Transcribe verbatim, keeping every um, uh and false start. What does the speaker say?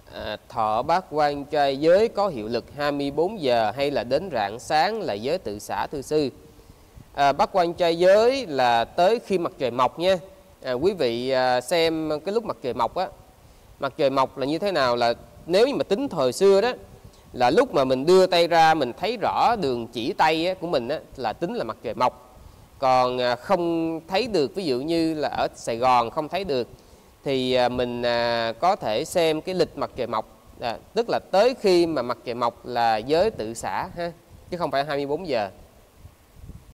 À, thọ bát quan trai giới có hiệu lực hai mươi bốn giờ hay là đến rạng sáng là giới tự xả thưa sư? À, bát quan trai giới là tới khi mặt trời mọc nha. À, quý vị à, xem cái lúc mặt trời mọc á, mặt trời mọc là như thế nào, là nếu như mà tính thời xưa đó là lúc mà mình đưa tay ra mình thấy rõ đường chỉ tay á, của mình á, là tính là mặt trời mọc. Còn à, không thấy được, ví dụ như là ở Sài Gòn không thấy được thì à, mình à, có thể xem cái lịch mặt trời mọc, à, tức là tới khi mà mặt trời mọc là giới tự xả ha, chứ không phải hai mươi bốn giờ.